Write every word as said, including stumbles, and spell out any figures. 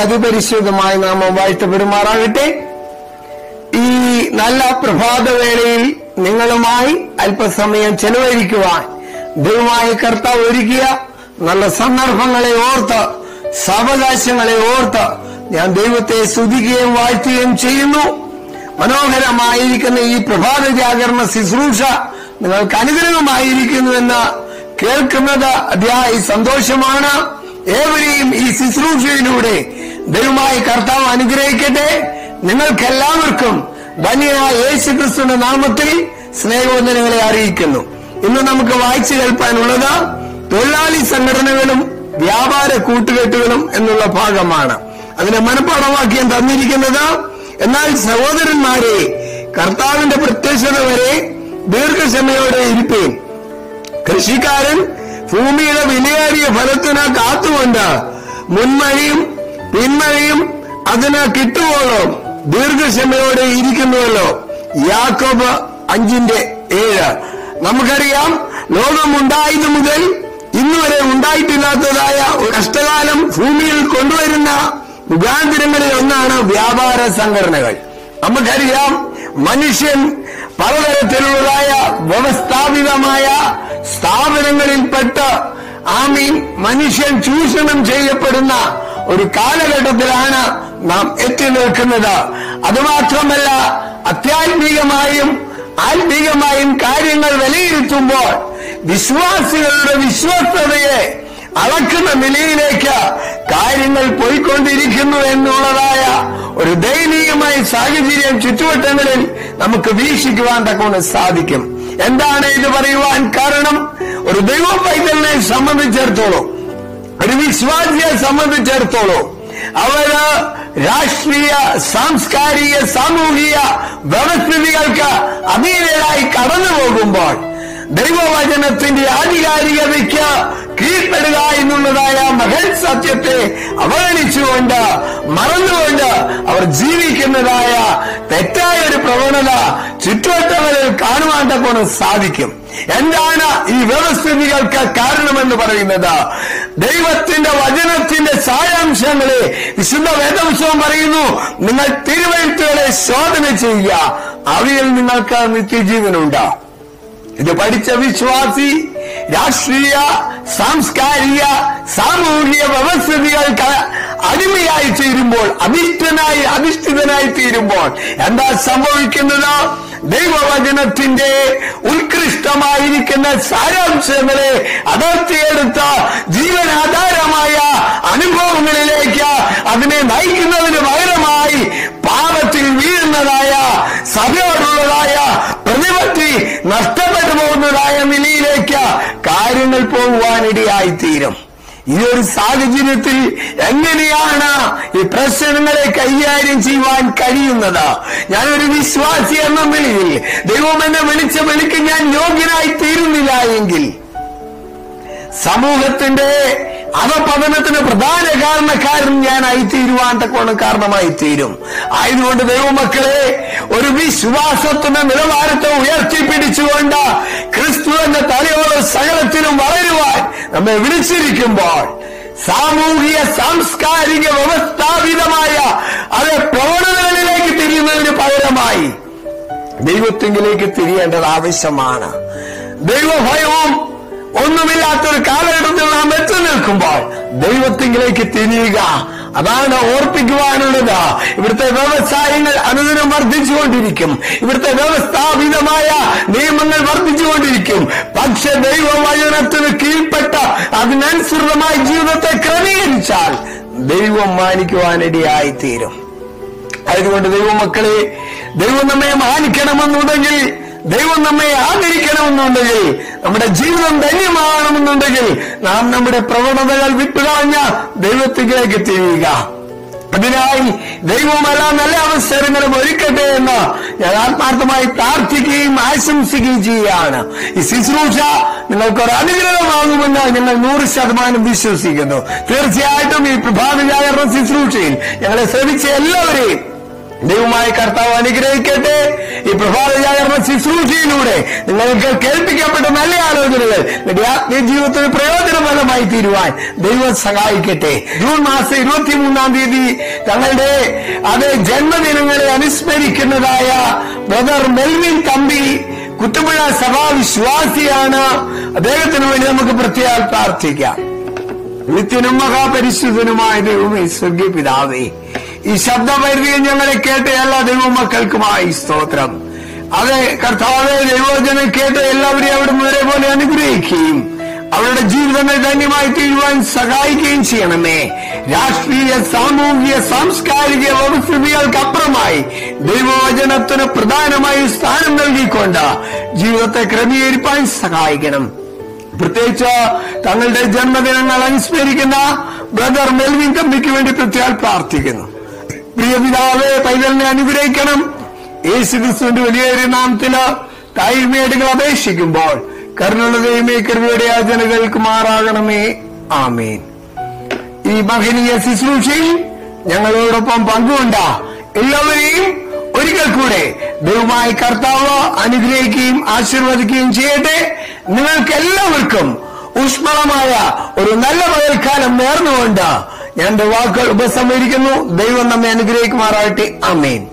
അതിപരിശുദ്ധമായ നാമം വാഴ്ത്തപ്പെടുമാറാകട്ടെ. ഈ നല്ല പ്രഭാതവേളയിൽ നിങ്ങളുമായി അല്പസമയം ചെലവഴിക്കുവാൻ ദൈവമായ കർത്താവ് ഒരുക്കിയ നല്ല സന്ദർഭങ്ങളെ ഓർത്ത്, സാവകാശങ്ങളെ ഓർത്ത് ഞാൻ ദൈവത്തെ സ്തുതിക്കുകയും വാഴ്ത്തുകയും ചെയ്യുന്നു. മനോഹരമായിരിക്കുന്ന ഈ പ്രഭാത ജാഗരണ ശുശ്രൂഷ നിങ്ങൾക്ക് അനുഗ്രഹമായിരിക്കുന്നുവെന്ന് കേൾക്കുന്നത് അതിയായ സന്തോഷമാണ്. ഏവരെയും ഈ ശുശ്രൂഷയിലൂടെ ദൈവമായ കർത്താവ് അനുഗ്രഹിക്കട്ടെ. നിങ്ങൾക്കെല്ലാവർക്കും ധന്യനായ യേശുക്രിസ്തുവിന്റെ നാമത്തിൽ സ്നേഹവന്ദനങ്ങളെ അറിയിക്കുന്നു. ഇന്ന് നമുക്ക് വായിച്ചു കേൾപ്പാനുള്ളത് തൊഴിലാളി സംഘടനകളും വ്യാപാര കൂട്ടുകെട്ടുകളും എന്നുള്ള ഭാഗമാണ്. അതിന്റെ മനഃപ്പാഠവാക്യം തന്നിരിക്കുന്നത്, എന്നാൽ സഹോദരന്മാരെ, കർത്താവിന്റെ പ്രത്യക്ഷത വരെ ദീർഘക്ഷമയോടെ ഇരിപ്പേൻ. കൃഷിക്കാരൻ ഭൂമിയുടെ വിലയേറിയ ഫലത്തിന് കാത്തുകൊണ്ട് മുൻമഴയും പിന്മഴയും അതിന് കിട്ടുവോളം ദീർഘക്ഷമയോടെ ഇരിക്കുന്നുവല്ലോ. യാക്കോബ് അഞ്ചിന്റെ ഏഴ്. നമുക്കറിയാം, ലോകമുണ്ടായത് മുതൽ ഇന്നുവരെ ഉണ്ടായിട്ടില്ലാത്തതായ ഒരു കഷ്ടകാലം ഭൂമിയിൽ കൊണ്ടുവരുന്ന മുഖാന്തരങ്ങളിൽ ഒന്നാണ് വ്യാപാര സംഘടനകൾ. നമുക്കറിയാം, മനുഷ്യൻ പലതരത്തിലുള്ളതായ വ്യവസ്ഥാപിതമായ സ്ഥാപനങ്ങളിൽപ്പെട്ട് ആമീൻ മനുഷ്യൻ ചൂഷണം ചെയ്യപ്പെടുന്ന ഒരു കാലഘട്ടത്തിലാണ് നാം എത്തി നിൽക്കുന്നത്. അതുമാത്രമല്ല, ആധ്യാത്മികമായും ആത്മീകമായും കാര്യങ്ങൾ വിലയിരുത്തുമ്പോൾ വിശ്വാസികളുടെ വിശ്വസ്തതയെ അളക്കുന്ന നിലയിലേക്ക് കാര്യങ്ങൾ പോയിക്കൊണ്ടിരിക്കുന്നു എന്നുള്ളതായ ഒരു ദയനീയമായ സാഹചര്യം ചുറ്റുവട്ടങ്ങളിൽ നമുക്ക് വീക്ഷിക്കുവാൻ തക്കവണ്ണം സാധിക്കും. എന്താണ് ഇത് പറയുവാൻ കാരണം? ഒരു ദൈവ പൈതലിനെ സംബന്ധിച്ചിടത്തോളം, ഒരു വിശ്വാസിയെ സംബന്ധിച്ചിടത്തോളം, അവര് രാഷ്ട്രീയ, സാംസ്കാരിക, സാമൂഹിക വ്യവസ്ഥിതികൾക്ക് അധീനരായി കടന്നു പോകുമ്പോൾ ദൈവവചനത്തിന്റെ ആധികാരികതയ്ക്ക് കീഴ്പ്പെടുക എന്നുള്ളതായ മഹൽ സത്യത്തെ അവഗണിച്ചുകൊണ്ട്, മറന്നുകൊണ്ട് അവർ ജീവിക്കുന്നതായ തെറ്റായ ഒരു പ്രവണത ചുറ്റുവട്ടങ്ങളിൽ കാണുവാൻ തക്കവണ്ണം സാധിക്കും. എന്താണ് ഈ വ്യവസ്ഥിതികൾക്ക് കാരണമെന്ന് പറയുന്നത്? ദൈവത്തിന്റെ വചനത്തിന്റെ സാരാംശങ്ങളെ വിശുദ്ധ വേദപുസ്തകം പറയുന്നു, നിങ്ങൾ തിരുവെഴുത്തുകളെ ശോധന ചെയ്യുക, അവയിൽ നിങ്ങൾക്ക് നിത്യജീവനുണ്ട്. ഇത് പഠിച്ച വിശ്വാസി രാഷ്ട്രീയ, സാംസ്കാരിക, സാമൂഹിക വ്യവസ്ഥിതികൾക്ക് അടിമയായി തീരുമ്പോൾ, അധിഷ്ഠനായി അധിഷ്ഠിതനായി തീരുമ്പോൾ എന്താ സംഭവിക്കുന്നത്? ദൈവവചനത്തിന്റെ ഉത്കൃഷ്ടമായിരിക്കുന്ന സാരാംശങ്ങളെ അടർത്തിയെടുത്ത് ജീവനാധാരമായ അനുഭവങ്ങളിലേക്ക് അതിനെ നയിക്കുന്നതിന് പകരമായി പാപത്തിൽ വീഴുന്നതായ, സഭയോടുള്ളതായ പ്രതിപത്തി നഷ്ടപ്പെട്ടു പോകുന്നതായ നിലയിലേക്ക് കാര്യങ്ങൾ പോകുവാനിടയായിത്തീരും. ഈ ഒരു സാഹചര്യത്തിൽ എങ്ങനെയാണ് ഈ പ്രശ്നങ്ങളെ കൈകാര്യം ചെയ്യുവാൻ കഴിയുന്നത്? ഞാനൊരു വിശ്വാസി എന്ന നിലയിൽ ദൈവം എന്നെ വിളിച്ച വിളിക്ക് ഞാൻ യോഗ്യനായി തീരുന്നില്ല എങ്കിൽ സമൂഹത്തിന്റെ അധപതനത്തിന് പ്രധാന കാരണക്കാരൻ ഞാനായി തീരുവാൻ തക്കവണ്ണം കാരണമായി തീരും. ആയതുകൊണ്ട് ദൈവമക്കളെ, ഒരു വിശ്വാസത്തിന്റെ നിലവാരത്തെ ഉയർത്തിപ്പിടിച്ചുകൊണ്ട് ക്രിസ്തു എന്ന തലയോളം സകലത്തിനും വളരുവാൻ നമ്മെ വിളിച്ചിരിക്കുമ്പോൾ സാമൂഹിക, സാംസ്കാരിക വ്യവസ്ഥാപിതമായ അത് പ്രവണതകളിലേക്ക് തിരിയുന്നതിന് പകരമായി ദൈവത്തിങ്കിലേക്ക് തിരിയേണ്ടത് ആവശ്യമാണ്. ദൈവഭയവും ഒന്നുമില്ലാത്തൊരു കാലഘട്ടത്തിൽ നാം എത്തി നിൽക്കുമ്പോൾ ദൈവത്തിങ്കിലേക്ക് തിരിയുക, അതാണ് ഓർപ്പിക്കുവാനുള്ളത്. ഇവിടുത്തെ വ്യവസായങ്ങൾ അനുദിനം വർദ്ധിച്ചുകൊണ്ടിരിക്കും, ഇവിടുത്തെ വ്യവസ്ഥാപിതമായ നിയമങ്ങൾ വർദ്ധിച്ചുകൊണ്ടിരിക്കും. പക്ഷെ ദൈവവചനത്തിന് കീഴ്പ്പെട്ട അതിനനുസൃതമായ ജീവിതത്തെ ക്രമീകരിച്ചാൽ ദൈവം മാനിക്കുവാനിടയായിത്തീരും. അതുകൊണ്ട് ദൈവമക്കളെ, ദൈവം നമ്മെ മാനിക്കണമെന്നുണ്ടെങ്കിൽ, ദൈവം നമ്മെ ആദരിക്കണമെന്നുണ്ടെങ്കിൽ, നമ്മുടെ ജീവിതം ധന്യമാകണമെന്നുണ്ടെങ്കിൽ നാം നമ്മുടെ പ്രവണതകൾ വിട്ടുകളഞ്ഞ ദൈവത്തിലേക്ക് തിരിയുക. അതിനായി ദൈവമെല്ലാ നല്ല അവസരങ്ങളും ഒരുക്കട്ടെ എന്ന് ഞാൻ ആത്മാർത്ഥമായി പ്രാർത്ഥിക്കുകയും ആശംസിക്കുകയും ചെയ്യുകയാണ്. ഈ ശുശ്രൂഷ നിങ്ങൾക്കൊരു അനുഗ്രഹമാകുമെന്ന് ഞങ്ങൾ നൂറ് ശതമാനം വിശ്വസിക്കുന്നു. തീർച്ചയായിട്ടും ഈ പ്രഭാത ജാഗരണ ശുശ്രൂഷയിൽ ഞങ്ങളെ ശ്രമിച്ച എല്ലാവരെയും ദൈവമായ കർത്താവ് അനുഗ്രഹിക്കട്ടെ. ഈ പ്രഭാത ജാഗരണ ശുശ്രൂഷയിലൂടെ നിങ്ങൾക്ക് കേൾപ്പിക്കപ്പെട്ട നല്ല ആലോചനകൾ നിങ്ങളുടെ ആത്മീയ ജീവിതത്തിന് പ്രയോജനഫലമായി തീരുവാൻ ദൈവം സഹായിക്കട്ടെ. ജൂൺ മാസം ഇരുപത്തിമൂന്നാം തീയതി തങ്ങളുടെ അതേ ജന്മദിനങ്ങളെ അനുസ്മരിക്കുന്നതായ ബ്രദർ മെൽവിൻ തമ്പി കുത്തുപുഴ സഭാവിശ്വാസിയാണ്. അദ്ദേഹത്തിന് വേണ്ടി നമുക്ക് പ്രത്യേകം പ്രാർത്ഥിക്കാം. നിത്യനും മഹാപരിശുദ്ധനുമായ ദൈവമേ, സ്വർഗീയ പിതാവേ, ഈ ശബ്ദപരിധിയിൽ ഞങ്ങളെ കേട്ട എല്ലാ ദൈവമക്കൾക്കുമായി സ്തോത്രം. അത് കർത്താവേ, ദൈവവചനം കേട്ട എല്ലാവരെയും അവിടുന്ന് ഒരേപോലെ അനുഗ്രഹിക്കുകയും അവരുടെ ജീവിതങ്ങൾ ധന്യമായി തീരുവാൻ സഹായിക്കുകയും ചെയ്യണമേ. രാഷ്ട്രീയ, സാമൂഹിക, സാംസ്കാരിക വ്യവസ്ഥിതികൾക്കപ്പുറമായി ദൈവവചനത്തിന് പ്രധാനമായി സ്ഥാനം നൽകിക്കൊണ്ട് ജീവിതത്തെ ക്രമീകരിക്കാൻ സഹായിക്കണം. പ്രത്യേകിച്ച് തങ്ങളുടെ ജന്മദിനങ്ങൾ അനുസ്മരിക്കുന്ന ബ്രദർ മെൽവിൻ തമ്പിക്ക് വേണ്ടി പ്രത്യേകം പ്രാർത്ഥിക്കുന്നു. പ്രിയ പിതാവേ, പൈതലിനെ അനുഗ്രഹിക്കണം. യേശുക്രിസ്തുവിന്റെ വലിയൊരു നാമത്തില് താഴ്മയേടുകൾ അപേക്ഷിക്കുമ്പോൾ കരുണയുള്ള ദൈവമേ, കൃപയുടെ യാചനകൾക്ക് മാറാകണമേ. ആമേൻ. ഈ മഹനീയ ശുശ്രൂഷയിൽ ഞങ്ങളോടൊപ്പം പങ്കുകൊണ്ട എല്ലാവരെയും ഒരിക്കൽ കൂടെ ദൈവമായ കർത്താവ് അനുഗ്രഹിക്കുകയും ആശീർവദിക്കുകയും ചെയ്യട്ടെ. നിങ്ങൾക്ക് എല്ലാവർക്കും ഊഷ്മളമായ ഒരു നല്ല പകൽക്കാലം നേർന്നുകൊണ്ട് ഞാൻ എന്റെ വാക്കുകൾ ഉപസംഹരിക്കുന്നു. ദൈവം നമ്മെ അനുഗ്രഹിക്കുമാറാകട്ടെ. ആമേൻ.